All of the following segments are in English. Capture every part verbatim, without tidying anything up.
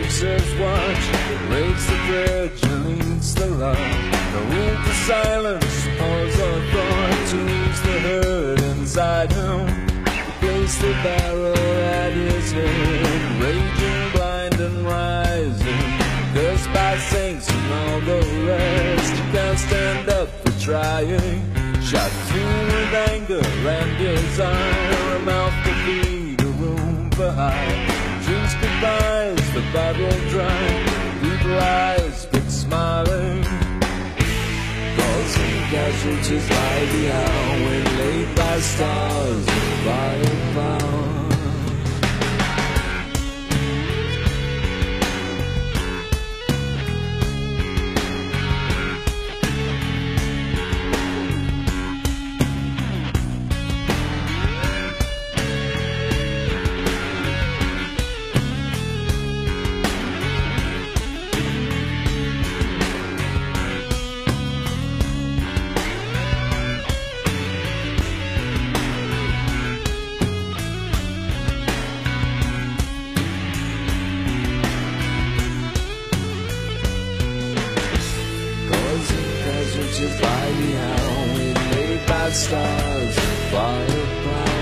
says watch, breaks the bridge and leads the love. The wolf of silence pours a thorn to ease the hurt inside him. Place the barrel at his head, raging, blind and rising, cursed by saints and all the rest. You can't stand up for trying, shot through with anger and desire, a mouth to feed, a room for hide. Drinks goodbyes, the bottle dry, people eyes but smiling. Causing casualties lie behind when laid by stars and firebound. Casualties lie behind when laid by stars and firebound.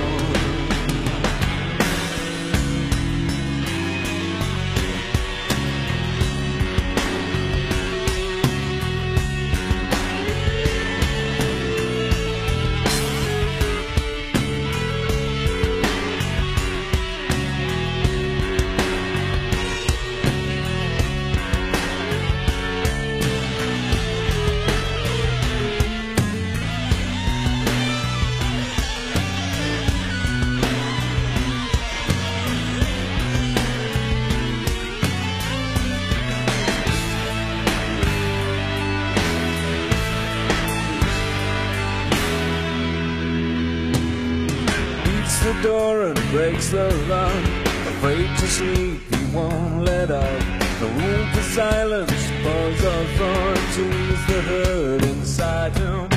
The door and breaks the lock, afraid to sleep, he won't let up. The room for silence pours a thorn to ease the hurt inside him.